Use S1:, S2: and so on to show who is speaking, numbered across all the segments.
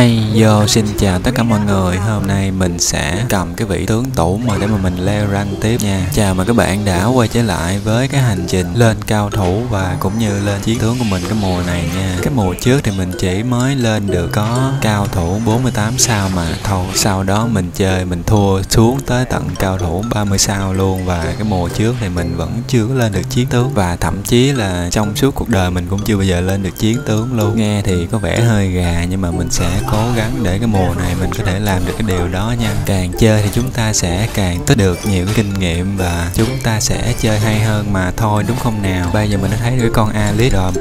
S1: Hey yo, xin chào tất cả mọi người. Hôm nay mình sẽ cầm cái vị tướng tủ mà để mà mình leo rank tiếp nha. Chào mừng các bạn đã quay trở lại với cái hành trình lên cao thủ và cũng như lên chiến tướng của mình cái mùa này nha. Cái mùa trước thì mình chỉ mới lên được có cao thủ 48 sao mà thôi. Sau đó mình chơi mình thua xuống tới tận cao thủ 30 sao luôn. Và cái mùa trước thì mình vẫn chưa có lên được chiến tướng, và thậm chí là trong suốt cuộc đời mình cũng chưa bao giờ lên được chiến tướng luôn. Nghe thì có vẻ hơi gà nhưng mà mình sẽ cố gắng để cái mùa này mình có thể làm được cái điều đó nha. Càng chơi thì chúng ta sẽ càng tích được nhiều cái kinh nghiệm và chúng ta sẽ chơi hay hơn mà thôi, đúng không nào? Bây giờ mình đã thấy được cái con Alice rồi.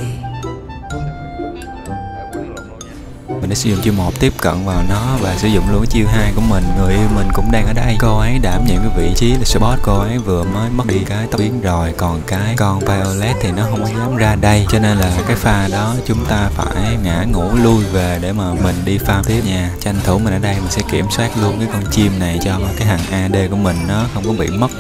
S1: Mình đã sử dụng chiêu 1 tiếp cận vào nó và sử dụng luôn cái chiêu 2 của mình. Người yêu mình cũng đang ở đây. Cô ấy đảm nhiệm cái vị trí là support. Cô ấy vừa mới mất đi cái tóc biến rồi, còn cái con Violet thì nó không có dám ra đây, cho nên là cái pha đó chúng ta phải ngã ngũ lui về để mà mình đi farm tiếp nha. Tranh thủ mình ở đây mình sẽ kiểm soát luôn cái con chim này cho cái thằng AD của mình nó không có bị mất.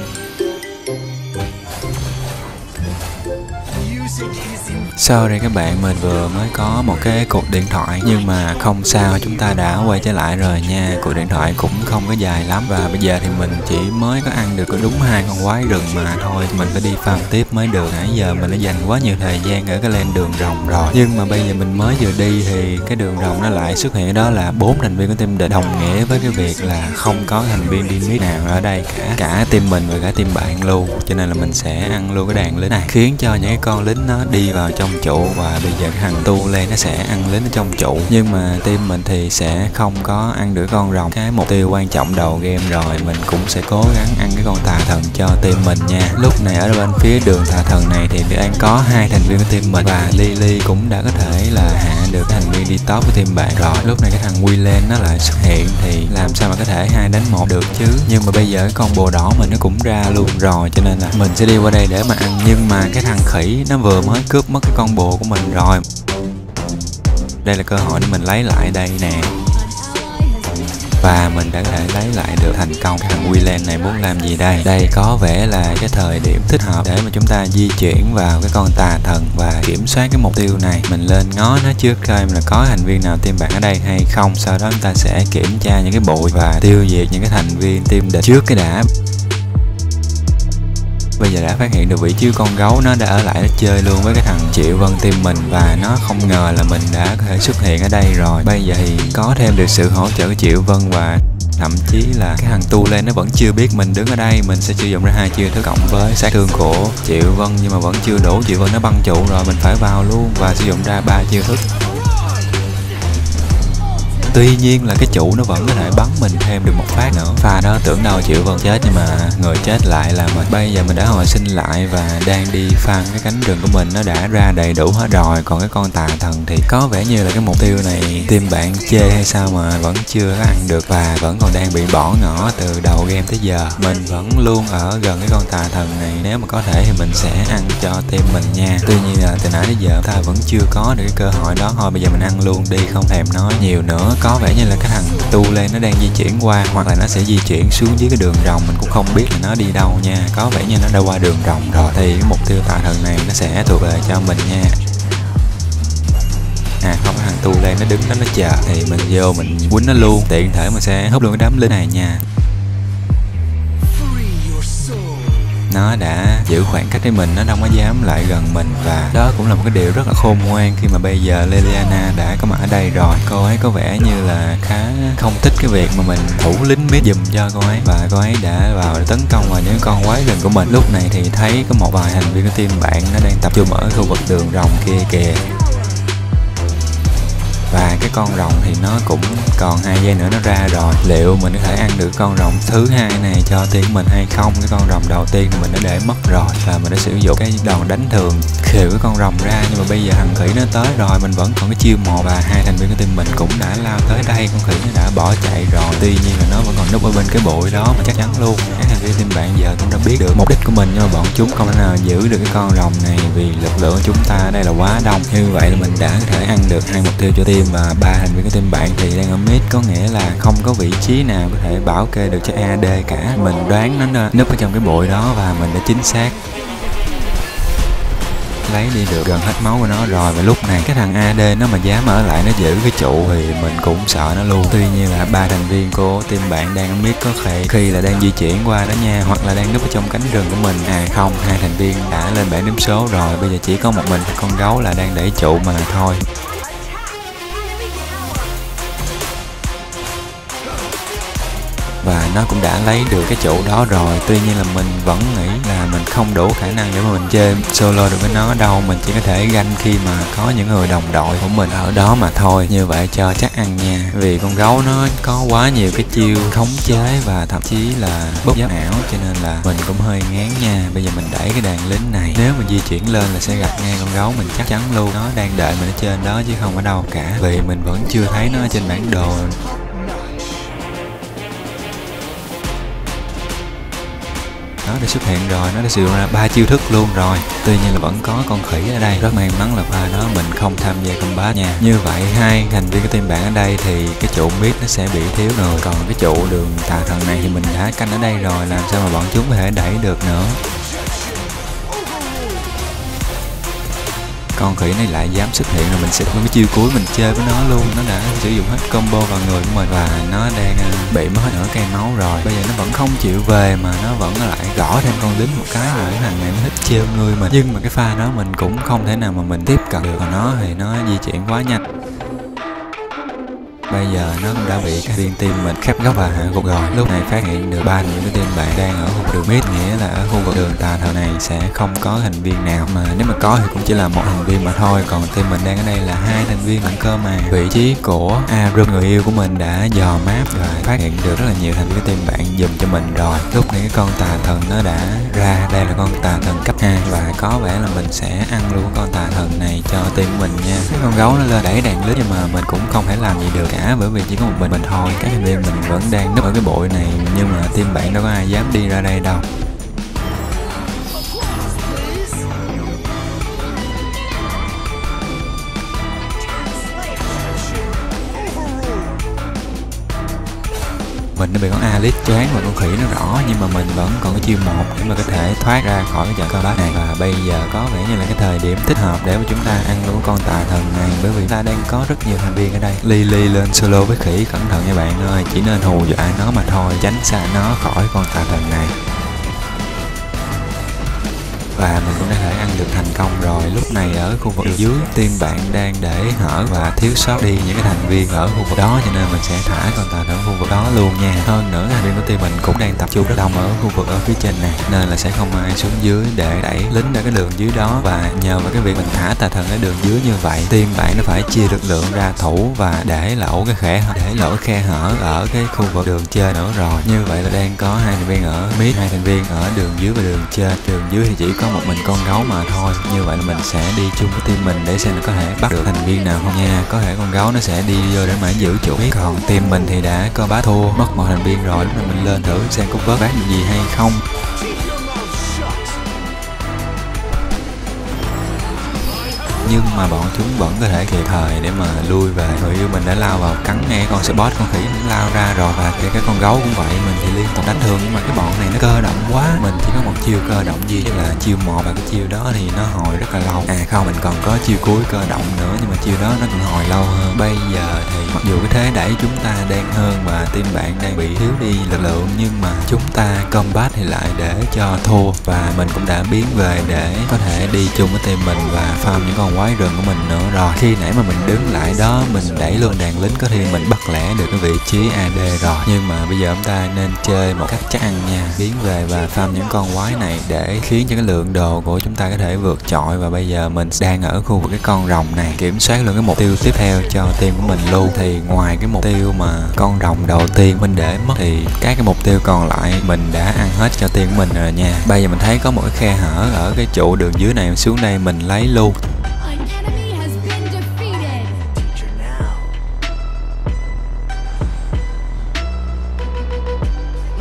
S1: Sorry các bạn, mình vừa mới có một cái cuộc điện thoại nhưng mà không sao, chúng ta đã quay trở lại rồi nha. Cuộc điện thoại cũng không có dài lắm và bây giờ thì mình chỉ mới có ăn được có đúng 2 con quái rừng mà thôi. Mình phải đi farm tiếp mới được. Nãy giờ mình đã dành quá nhiều thời gian ở cái lên đường rồng rồi, nhưng mà bây giờ mình mới vừa đi thì cái đường rồng nó lại xuất hiện đó là 4 thành viên của team địch, đồng nghĩa với cái việc là không có thành viên đi mid nào ở đây cả team mình và cả team bạn luôn. Cho nên là mình sẽ ăn luôn cái đàn lính này, khiến cho những cái con lính nó đi vào trong trụ, và bây giờ cái thằng tu lên nó sẽ ăn lính ở trong trụ. Nhưng mà team mình thì sẽ không có ăn được con rồng. Cái mục tiêu quan trọng đầu game rồi, mình cũng sẽ cố gắng ăn cái con tà thần cho team mình nha. Lúc này ở bên phía đường tà thần này thì đang có 2 thành viên của team mình và Lily cũng đã có thể là hạ được cái thành viên đi top của team bạn rồi. Lúc này cái thằng Willen nó lại xuất hiện thì làm sao mà có thể 2 đánh 1 được chứ. Nhưng mà bây giờ cái con bồ đỏ mình nó cũng ra luôn rồi, cho nên là mình sẽ đi qua đây để mà ăn. Nhưng mà cái thằng khỉ nó vừa mới cướp mất cái con bồ của mình rồi. Đây là cơ hội để mình lấy lại đây nè, và mình đã có thể lấy lại được thành công. Cái thằng Willen này muốn làm gì đây? Đây có vẻ là cái thời điểm thích hợp để mà chúng ta di chuyển vào cái con tà thần và kiểm soát cái mục tiêu này. Mình lên ngó nó trước coi là có thành viên nào team bạn ở đây hay không, sau đó chúng ta sẽ kiểm tra những cái bụi và tiêu diệt những cái thành viên team địch trước cái đã. Bây giờ đã phát hiện được vị trí con gấu, nó đã ở lại nó chơi luôn với cái thằng Triệu Vân team mình, và nó không ngờ là mình đã có thể xuất hiện ở đây rồi. Bây giờ thì có thêm được sự hỗ trợ của Triệu Vân, và thậm chí là cái thằng tu lên nó vẫn chưa biết mình đứng ở đây. Mình sẽ sử dụng ra 2 chiêu thức cộng với sát thương của Triệu Vân, nhưng mà vẫn chưa đủ. Triệu Vân nó băng trụ rồi, mình phải vào luôn và sử dụng ra 3 chiêu thức. Tuy nhiên là cái trụ nó vẫn có thể bắn mình thêm được một phát nữa. Pha đó tưởng đâu Triệu Vân chết nhưng mà người chết lại là mình. Bây giờ mình đã hồi sinh lại và đang đi farm cái cánh rừng của mình, nó đã ra đầy đủ hết rồi. Còn cái con tà thần thì có vẻ như là cái mục tiêu này team bạn chê hay sao mà vẫn chưa có ăn được, và vẫn còn đang bị bỏ ngỏ từ đầu game tới giờ. Mình vẫn luôn ở gần cái con tà thần này, nếu mà có thể thì mình sẽ ăn cho team mình nha. Tuy nhiên là từ nãy đến giờ ta vẫn chưa có được cái cơ hội đó. Thôi bây giờ mình ăn luôn đi, không thèm nói nhiều nữa. Có vẻ như là cái thằng tu lên nó đang di chuyển qua, hoặc là nó sẽ di chuyển xuống dưới cái đường rồng, mình cũng không biết là nó đi đâu nha. Có vẻ như nó đã qua đường rồng rồi, thì cái mục tiêu tà thần này nó sẽ thuộc về cho mình nha. Không, cái thằng tu lên nó đứng đó nó chờ thì mình vô mình quýnh nó luôn, tiện thể mình sẽ hút luôn cái đám lính này nha. Nó đã giữ khoảng cách với mình, nó không có dám lại gần mình, và đó cũng là một cái điều rất là khôn ngoan khi mà bây giờ Liliana đã có mặt ở đây rồi. Cô ấy có vẻ như là khá không thích cái việc mà mình thủ lính mid giùm cho cô ấy, và cô ấy đã vào để tấn công vào những con quái rừng của mình. Lúc này thì thấy có một vài thành viên của team bạn nó đang tập trung ở khu vực đường rồng kia kìa, và cái con rồng thì nó cũng còn 2 giây nữa nó ra rồi. Liệu mình có thể ăn được con rồng thứ 2 này cho team mình hay không? Cái con rồng đầu tiên mình đã để mất rồi, và mình đã sử dụng cái đòn đánh thường khều cái con rồng ra. Nhưng mà bây giờ thằng khỉ nó tới rồi, mình vẫn còn cái chiêu 1 và 2 thành viên của team mình cũng đã lao tới đây. Con khỉ nó đã bỏ chạy rồi, tuy nhiên là nó vẫn còn núp ở bên cái bụi đó mà chắc chắn luôn. Các thành viên team bạn giờ cũng đã biết được mục đích của mình, nhưng mà bọn chúng không thể nào giữ được cái con rồng này vì lực lượng của chúng ta ở đây là quá đông. Như vậy là mình đã có thể ăn được 2 mục tiêu cho team, và 3 thành viên của team bạn thì đang ở mid, có nghĩa là không có vị trí nào có thể bảo kê được cho AD cả. Mình đoán nó núp ở trong cái bụi đó và mình đã chính xác. lấy đi được gần hết máu của nó rồi. Và lúc này cái thằng AD nó mà dám ở lại nó giữ cái trụ thì mình cũng sợ nó luôn. Tuy nhiên là 3 thành viên của team bạn đang ở mid có khi là đang di chuyển qua đó nha, hoặc là đang núp ở trong cánh rừng của mình. À không, 2 thành viên đã lên bảng điểm số rồi, bây giờ chỉ có một mình con gấu là đang để trụ mà thôi. Và nó cũng đã lấy được cái trụ đó rồi. Tuy nhiên là mình vẫn nghĩ là mình không đủ khả năng để mà mình chơi solo được với nó đâu. Mình chỉ có thể ganh khi mà có những người đồng đội của mình ở đó mà thôi. Như vậy cho chắc ăn nha. Vì con gấu nó có quá nhiều cái chiêu khống chế và thậm chí là bốc giáp ảo, cho nên là mình cũng hơi ngán nha. Bây giờ mình đẩy cái đàn lính này, nếu mà di chuyển lên là sẽ gặp ngay con gấu mình chắc chắn luôn. Nó đang đợi mình ở trên đó chứ không ở đâu cả. Vì mình vẫn chưa thấy nó ở trên bản đồ. Nó đã xuất hiện rồi, nó đã sử dụng ra 3 chiêu thức luôn rồi. Tuy nhiên là vẫn có con khỉ ở đây. Rất may mắn là pha đó mình không tham gia combat nha. Như vậy 2 thành viên của team bạn ở đây thì cái trụ mid nó sẽ bị thiếu rồi. Còn cái trụ đường tà thần này thì mình đã canh ở đây rồi, làm sao mà bọn chúng có thể đẩy được nữa. Con khỉ này lại dám xuất hiện rồi mình xịt với cái chiêu cuối mình chơi với nó luôn. Nó đã sử dụng hết combo vào người của mình và nó đang bị mất hết nửa cây máu rồi. Bây giờ nó vẫn không chịu về mà nó vẫn lại gõ thêm con lính một cái rồi. Cái thằng này nó thích trêu người mình. Nhưng mà cái pha đó mình cũng không thể nào mà mình tiếp cận được. Còn nó thì nó di chuyển quá nhanh. Bây giờ nó cũng đã bị các viên team mình khép góc và hạ gục rồi. Lúc này phát hiện được 3 thành viên của team bạn đang ở khu vực đường mid, nghĩa là ở khu vực đường tà thần này sẽ không có thành viên nào, mà nếu mà có thì cũng chỉ là một thành viên mà thôi. Còn team mình đang ở đây là 2 thành viên lận cơ mà. Vị trí của Arum, người yêu của mình, đã dò map và phát hiện được rất là nhiều thành viên của team bạn dùm cho mình rồi. Lúc này cái con tà thần nó đã ra. Đây là con tà thần cấp 2 và có vẻ là mình sẽ ăn luôn con tà thần này cho team mình nha. Cái con gấu nó lên đẩy đàn lướt nhưng mà mình cũng không thể làm gì được cả, bởi vì chỉ có một mình thôi. Các thành viên mình vẫn đang núp ở cái bụi này, nhưng mà team bạn đâu có ai dám đi ra đây đâu. Mình đã bị con Alice choáng và con khỉ nó rõ, nhưng mà mình vẫn còn cái chiêu 1 để mà có thể thoát ra khỏi cái trận combat này. Và bây giờ có vẻ như là cái thời điểm thích hợp để mà chúng ta ăn luôn con tà thần này, bởi vì ta đang có rất nhiều thành viên ở đây. Lily lên solo với khỉ, cẩn thận nha bạn ơi, chỉ nên hù dọa nó mà thôi, tránh xa nó khỏi con tà thần này. Và mình cũng đã thể ăn được thành công rồi. Lúc này ở khu vực dưới, team bạn đang để hở và thiếu sót đi những cái thành viên ở khu vực đó, cho nên mình sẽ thả con tà thần ở khu vực đó luôn nha. Hơn nữa, thành viên của team mình cũng đang tập trung rất đông ở khu vực ở phía trên này, nên là sẽ không ai xuống dưới để đẩy lính ra cái đường dưới đó. Và nhờ vào cái việc mình thả tà thần ở đường dưới như vậy, team bạn nó phải chia lực lượng ra thủ và để lỗ cái khe hở ở cái khu vực đường trên nữa rồi. Như vậy là đang có 2 thành viên ở mid, 2 thành viên ở đường dưới và đường trên. Đường dưới thì chỉ có một mình con gấu mà thôi. Như vậy là mình sẽ đi chung với team mình để xem nó có thể bắt được thành viên nào không nha. Có thể con gấu nó sẽ đi vô để mà giữ chủ. Còn team mình thì đã có bá thua, mất một thành viên rồi. Lúc này mình lên thử xem có vớt bát được gì hay không. Nhưng mà bọn chúng vẫn có thể kịp thời để mà lui về. Người yêu mình đã lao vào cắn ngay con Spot, con khỉ nó lao ra rồi. Và kể cả con gấu cũng vậy, mình thì liên tục đánh thường, nhưng mà cái bọn này nó cơ động quá. Mình chỉ có một chiêu cơ động duy nhất là chiêu 1, và cái chiêu đó thì nó hồi rất là lâu. À không, mình còn có chiêu cuối cơ động nữa, nhưng mà chiêu đó nó còn hồi lâu hơn. Bây giờ thì mặc dù cái thế đẩy chúng ta đang hơn và team bạn đang bị thiếu đi lực lượng, nhưng mà chúng ta combat thì lại để cho thua. Và mình cũng đã biến về để có thể đi chung với team mình và farm những con quái rừng của mình nữa rồi. Khi nãy mà mình đứng lại đó, mình đẩy luôn đàn lính, có khi mình bắt lẻ được cái vị trí AD rồi. Nhưng mà bây giờ chúng ta nên chơi một cách chắc ăn nha, biến về và farm những con quái này để khiến cho cái lượng đồ của chúng ta có thể vượt trội. Và bây giờ mình đang ở khu vực cái con rồng này, kiểm soát luôn cái mục tiêu tiếp theo cho team của mình luôn. Thì ngoài cái mục tiêu mà con rồng đầu tiên mình để mất thì các cái mục tiêu còn lại mình đã ăn hết cho team của mình rồi nha. Bây giờ mình thấy có một cái khe hở ở cái trụ đường dưới này, xuống đây mình lấy luôn.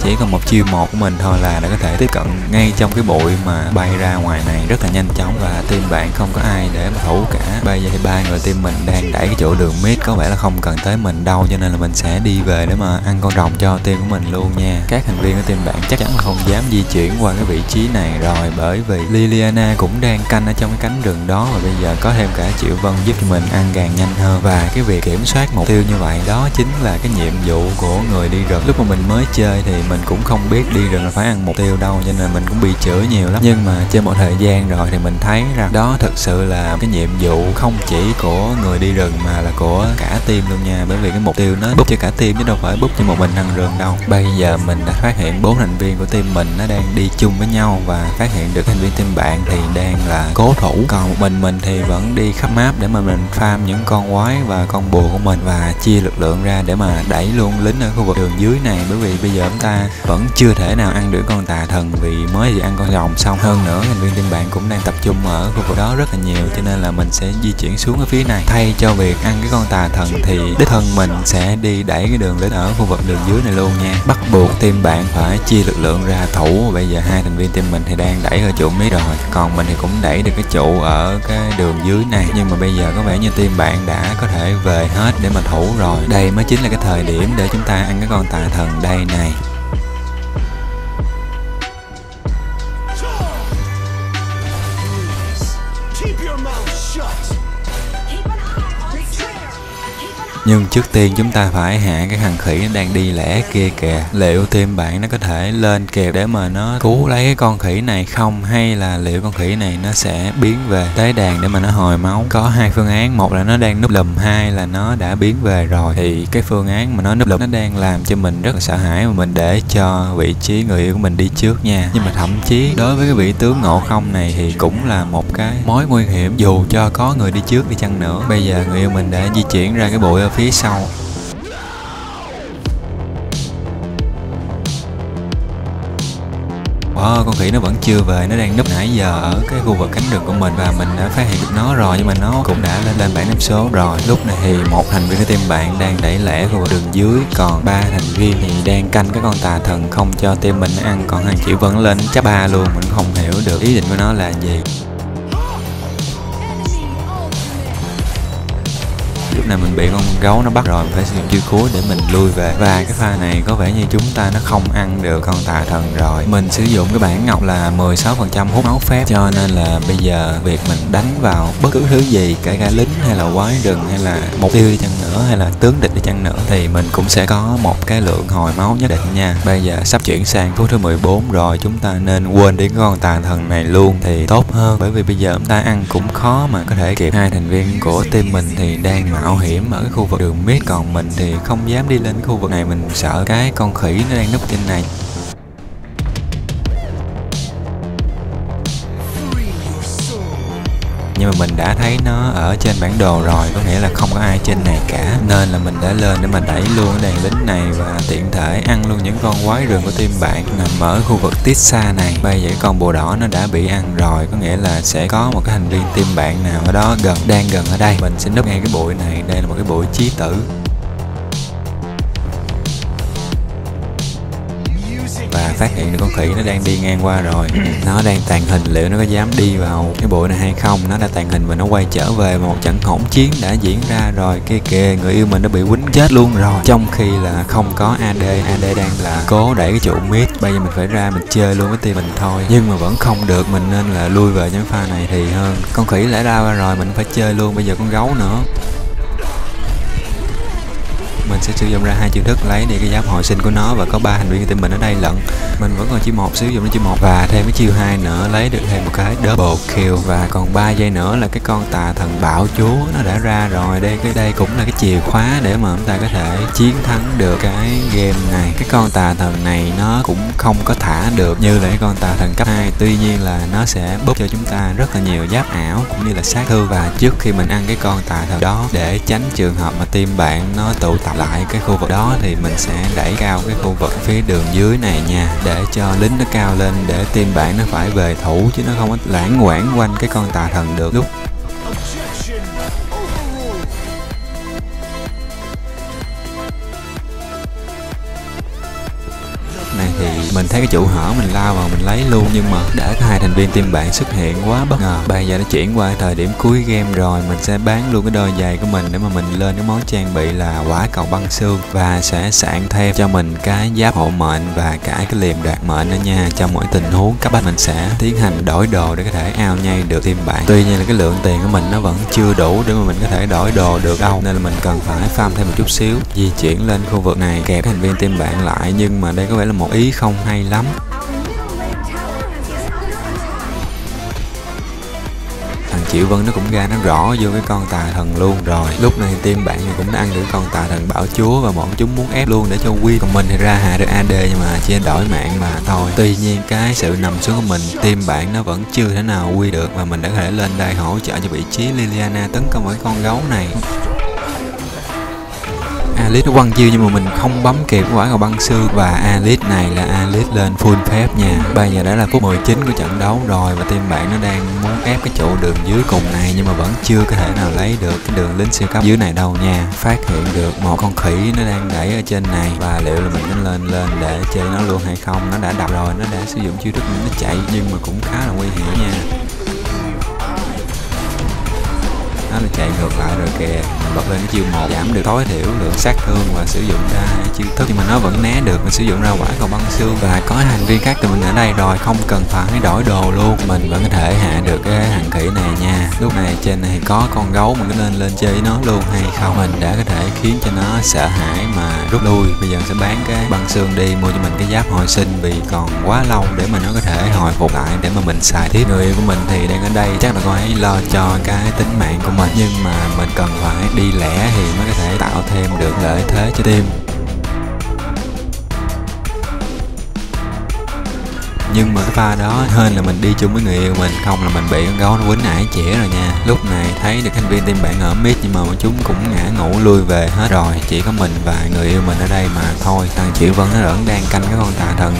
S1: chỉ còn một chiêu một của mình thôi là đã có thể tiếp cận ngay trong cái bụi mà bay ra ngoài này rất là nhanh chóng, và team bạn không có ai để mà thủ cả. Bây giờ thì ba người team mình đang đẩy cái chỗ đường mid, có vẻ là không cần tới mình đâu, cho nên là mình sẽ đi về để mà ăn con rồng cho team của mình luôn nha. Các thành viên của team bạn chắc chắn là không dám di chuyển qua cái vị trí này rồi, bởi vì Liliana cũng đang canh ở trong cái cánh rừng đó, và bây giờ có thêm cả Triệu Vân giúp cho mình ăn càng nhanh hơn. Và cái việc kiểm soát mục tiêu như vậy đó chính là cái nhiệm vụ của người đi rừng. Lúc mà mình mới chơi thì mình cũng không biết đi rừng là phải ăn mục tiêu đâu, cho nên mình cũng bị chửi nhiều lắm. Nhưng mà trên một thời gian rồi thì mình thấy rằng đó thực sự là cái nhiệm vụ không chỉ của người đi rừng mà là của cả team luôn nha, bởi vì cái mục tiêu nó búp cho cả team chứ đâu phải búp cho một mình thằng rừng đâu. Bây giờ mình đã phát hiện 4 thành viên của team mình nó đang đi chung với nhau, và phát hiện được thành viên team bạn thì đang là cố thủ, còn một mình thì vẫn đi khắp map để mà mình farm những con quái và con bùa của mình, và chia lực lượng ra để mà đẩy luôn lính ở khu vực đường dưới này, bởi vì bây giờ chúng ta vẫn chưa thể nào ăn được con tà thần vì mới chỉ ăn con rồng xong. Hơn nữa thành viên team bạn cũng đang tập trung ở khu vực đó rất là nhiều, cho nên là mình sẽ di chuyển xuống ở phía này. Thay cho việc ăn cái con tà thần thì đích thân mình sẽ đi đẩy cái đường lính ở khu vực đường dưới này luôn nha. Bắt buộc team bạn phải chia lực lượng ra thủ. Bây giờ hai thành viên team mình thì đang đẩy ở chỗ mid rồi, còn mình thì cũng đẩy được cái trụ ở cái đường dưới này, nhưng mà bây giờ có vẻ như team bạn đã có thể về hết để mà thủ rồi. Đây mới chính là cái thời điểm để chúng ta ăn cái con tà thần đây này. Nhưng trước tiên chúng ta phải hạ cái thằng khỉ nó đang đi lẻ kia kìa. Liệu team bạn nó có thể lên kịp để mà nó cứu lấy cái con khỉ này không, hay là liệu con khỉ này nó sẽ biến về tới đàn để mà nó hồi máu? Có hai phương án, một là nó đang núp lùm, hai là nó đã biến về rồi. Thì cái phương án mà nó núp lùm nó đang làm cho mình rất là sợ hãi, mà mình để cho vị trí người yêu của mình đi trước nha. Nhưng mà thậm chí đối với cái vị tướng Ngộ Không này thì cũng là một cái mối nguy hiểm, dù cho có người đi trước đi chăng nữa. Bây giờ người yêu mình đã di chuyển ra cái bụi ở phía sau. Con khỉ nó vẫn chưa về, nó đang núp nãy giờ ở cái khu vực cánh rừng của mình, và mình đã phát hiện được nó rồi, nhưng mà nó cũng đã lên bảng điểm số rồi. Lúc này thì một thành viên của team bạn đang đẩy lẻ khu vực đường dưới, còn ba thành viên thì đang canh cái con tà thần không cho team mình ăn, còn thằng Triệu Vân lên chấp 3 luôn. Mình không hiểu được ý định của nó là gì. Lúc này mình bị con gấu nó bắt rồi, mình phải sử dụng chiêu cuối để mình lui về. Và cái pha này có vẻ như chúng ta nó không ăn được con tà thần rồi. Mình sử dụng cái bản ngọc là 16% hút máu phép, cho nên là bây giờ việc mình đánh vào bất cứ thứ gì, kể cả lính hay là quái rừng hay là mục tiêu đi chăng nữa, hay là tướng địch đi chăng nữa, thì mình cũng sẽ có một cái lượng hồi máu nhất định nha. Bây giờ sắp chuyển sang phút thứ 14 rồi, chúng ta nên quên đi cái con tà thần này luôn thì tốt hơn, bởi vì bây giờ chúng ta ăn cũng khó mà có thể kịp. Hai thành viên của team mình thì đang mạo hiểm ở cái khu vực đường mid, còn mình thì không dám đi lên cái khu vực này, mình sợ cái con khỉ nó đang núp trên này. Nhưng mà mình đã thấy nó ở trên bản đồ rồi, có nghĩa là không có ai trên này cả, nên là mình đã lên để mà đẩy luôn cái đàn lính này và tiện thể ăn luôn những con quái rừng của team bạn nằm ở khu vực Tissa này. Bây giờ con bùa đỏ nó đã bị ăn rồi, có nghĩa là sẽ có một cái thành viên team bạn nào ở đó đang gần ở đây. Mình sẽ núp ngay cái bụi này, đây là một cái bụi chí tử. Và phát hiện được con khỉ nó đang đi ngang qua rồi. Nó đang tàng hình, liệu nó có dám đi vào cái bụi này hay không? Nó đã tàng hình và nó quay trở về. Một trận hỗn chiến đã diễn ra rồi. Kia kìa, người yêu mình đã bị quýnh chết luôn rồi, trong khi là không có AD. AD đang là cố đẩy cái trụ mid. Bây giờ mình phải ra mình chơi luôn với team mình thôi, nhưng mà vẫn không được, mình nên là lui về những pha này thì hơn. Con khỉ đã ra rồi, mình phải chơi luôn. Bây giờ con gấu nữa. Mình sẽ sử dụng ra hai chiêu thức lấy đi cái giáp hồi sinh của nó, và có 3 thành viên của team mình ở đây lận. Mình vẫn còn chiêu 1, sử dụng đến chiêu 1 và thêm cái chiêu 2 nữa, lấy được thêm một cái double kill. Và còn 3 giây nữa là cái con tà thần bạo chúa nó đã ra rồi. Đây cũng là cái chìa khóa để mà chúng ta có thể chiến thắng được cái game này. Cái con tà thần này nó cũng không có thả được như là cái con tà thần cấp 2, tuy nhiên là nó sẽ búp cho chúng ta rất là nhiều giáp ảo cũng như là sát thương. Và trước khi mình ăn cái con tà thần đó, để tránh trường hợp mà team bạn nó tụ tập lại cái khu vực đó, thì mình sẽ đẩy cao cái khu vực phía đường dưới này nha, để cho lính nó cao lên, để team bạn nó phải về thủ, chứ nó không có lãng quảng quanh cái con tà thần được. Lúc này thì mình thấy cái trụ hở mình lao vào mình lấy luôn, nhưng mà để có 2 thành viên team bạn xuất hiện quá bất ngờ. Bây giờ đã chuyển qua thời điểm cuối game rồi, mình sẽ bán luôn cái đôi giày của mình để mà mình lên cái món trang bị là quả cầu băng xương, và sẽ soạn thêm cho mình cái giáp hộ mệnh và cả cái liềm đoạt mệnh nữa nha. Trong mỗi tình huống cấp bách mình sẽ tiến hành đổi đồ để có thể ao nhây được team bạn. Tuy nhiên là cái lượng tiền của mình nó vẫn chưa đủ để mà mình có thể đổi đồ được đâu, nên là mình cần phải farm thêm một chút xíu, di chuyển lên khu vực này kẹp thành viên team bạn lại. Nhưng mà đây có vẻ là một ý không hay lắm. Thằng Triệu Vân nó cũng ra nó rõ vô cái con tà thần luôn rồi. Lúc này team bạn thì cũng đã ăn được con tà thần bảo chúa và bọn chúng muốn ép luôn để cho win. Còn mình thì ra hạ được AD nhưng mà chỉ đổi mạng mà thôi. Tuy nhiên cái sự nằm xuống của mình, team bạn nó vẫn chưa thể nào win được, và mình đã có thể lên đây hỗ trợ cho vị trí Liliana tấn công với con gấu này. Alice nó quăng chiêu nhưng mà mình không bấm kịp quả cầu băng xương, và Alice này là Alice lên full phép nha. Bây giờ đã là phút 19 của trận đấu rồi, và team bạn nó đang muốn ép cái trụ đường dưới cùng này nhưng mà vẫn chưa có thể nào lấy được cái đường lính siêu cấp dưới này đâu nha. Phát hiện được một con khỉ nó đang đẩy ở trên này, và liệu là mình có lên để chơi nó luôn hay không. Nó đã đập rồi, nó đã sử dụng chiêu thức nó chạy nhưng mà cũng khá là nguy hiểm nha. Nó chạy ngược lại rồi kìa. Mình bật lên cái chiêu 1 giảm được tối thiểu lượng sát thương và sử dụng ra chiêu thức, nhưng mà nó vẫn né được. Mình sử dụng ra quả cầu băng xương và có thành viên khác từ mình ở đây rồi, không cần phải đổi đồ luôn, mình vẫn có thể hạ được cái thằng khỉ này nha. Lúc này trên này có con gấu, mình có lên chơi với nó luôn hay không. Mình đã có thể khiến cho nó sợ hãi mà rút lui. Bây giờ sẽ bán cái băng xương đi, mua cho mình cái giáp hồi sinh vì còn quá lâu để mà nó có thể hồi phục lại để mà mình xài tiếp. Người yêu của mình thì đang ở đây, chắc là cô ấy lo cho cái tính mạng của mình, nhưng mà mình cần phải đi lẻ thì mới có thể tạo thêm được lợi thế cho team. Nhưng mà cái pha đó hên là mình đi chung với người yêu mình, không là mình bị con gấu nó quýnh ải chĩa rồi nha. Lúc này thấy được thành viên team bạn ở mid nhưng mà bọn chúng cũng ngã ngủ lui về hết rồi, chỉ có mình và người yêu mình ở đây mà thôi. Thằng Triệu Vân nó vẫn đang canh cái con tà thần,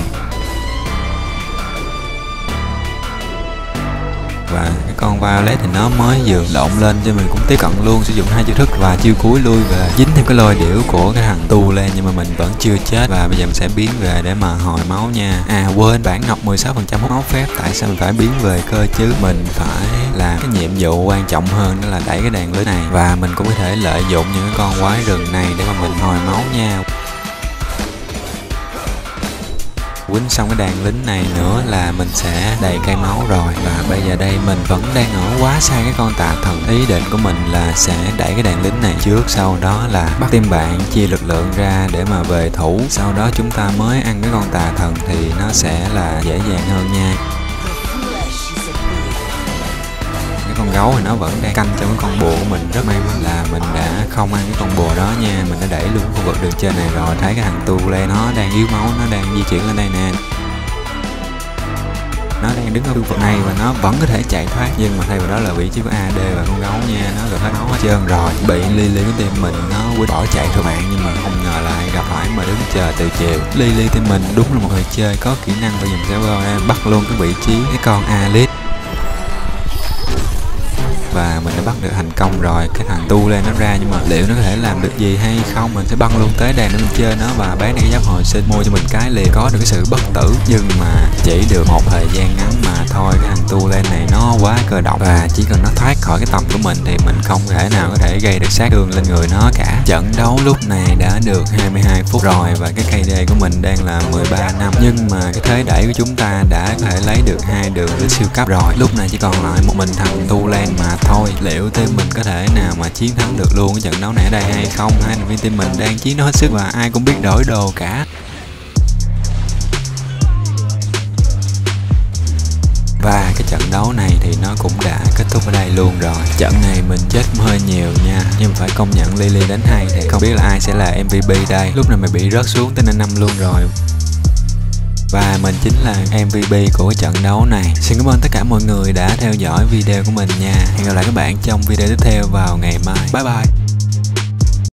S1: và cái con Violet thì nó mới vừa lộn lên cho mình cũng tiếp cận luôn, sử dụng 2 chiêu thức và chiêu cuối lui về, dính thêm cái lôi điểu của cái thằng tu lên nhưng mà mình vẫn chưa chết. Và bây giờ mình sẽ biến về để mà hồi máu nha. Quên, bản ngọc 16% hút máu phép, tại sao mình phải biến về cơ chứ? Mình phải làm cái nhiệm vụ quan trọng hơn, đó là đẩy cái đàn lưới này, và mình cũng có thể lợi dụng những cái con quái rừng này để mà mình hồi máu nha. Quýnh xong cái đàn lính này nữa là mình sẽ đầy cây máu rồi. Và bây giờ đây mình vẫn đang ở quá xa cái con tà thần. Ý định của mình là sẽ đẩy cái đàn lính này trước, sau đó là bắt team bạn chia lực lượng ra để mà về thủ, sau đó chúng ta mới ăn cái con tà thần thì nó sẽ là dễ dàng hơn nha. Con gấu thì nó vẫn đang canh trong cái con bùa của mình. Rất may mắn là mình đã không ăn cái con bùa đó nha. Mình đã đẩy luôn khu vực đường trên này rồi. Thấy cái thằng tu lên nó đang yếu máu, nó đang di chuyển lên đây nè. Nó đang đứng ở khu vực này và nó vẫn có thể chạy thoát, nhưng mà thay vào đó là vị trí của AD và con gấu nha. Nó gần hết máu hết trơn rồi. Bị Lily của team mình nó bỏ chạy thôi bạn, nhưng mà không ngờ lại gặp phải mà đứng chờ từ chiều. Lily team mình đúng là một người chơi có kỹ năng và dùm server ra bắt luôn cái vị trí cái con Alice. Và mình đã bắt được thành công rồi. Cái thằng tu lên nó ra, nhưng mà liệu nó có thể làm được gì hay không? Mình sẽ băng luôn tới đàn để mình chơi nó và bán đi cái giáp hồi sinh, mua cho mình cái liền có được cái sự bất tử. Nhưng mà chỉ được một thời gian ngắn mà thôi. Cái thằng tu lên này nó quá cơ động, và chỉ cần nó thoát khỏi cái tầm của mình thì mình không thể nào có thể gây được sát thương lên người nó cả. Trận đấu lúc này đã được 22 phút rồi và cái KD của mình đang là 13 năm, nhưng mà cái thế đẩy của chúng ta đã có thể lấy được 2 đường đến siêu cấp rồi. Lúc này chỉ còn lại một mình thằng tu lên mà thôi. Liệu team mình có thể nào mà chiến thắng được luôn cái trận đấu này ở đây hay không? Hai thành viên team mình đang chiến đấu hết sức và ai cũng biết đổi đồ cả. Và cái trận đấu này thì nó cũng đã kết thúc ở đây luôn rồi. Trận này mình chết hơi nhiều nha, nhưng phải công nhận Lily đánh hay. Thì không biết là ai sẽ là MVP đây. Lúc này mình bị rớt xuống tới 5 luôn rồi, và mình chính là MVP của cái trận đấu này. Xin cảm ơn tất cả mọi người đã theo dõi video của mình nha. Hẹn gặp lại các bạn trong video tiếp theo vào ngày mai. Bye bye.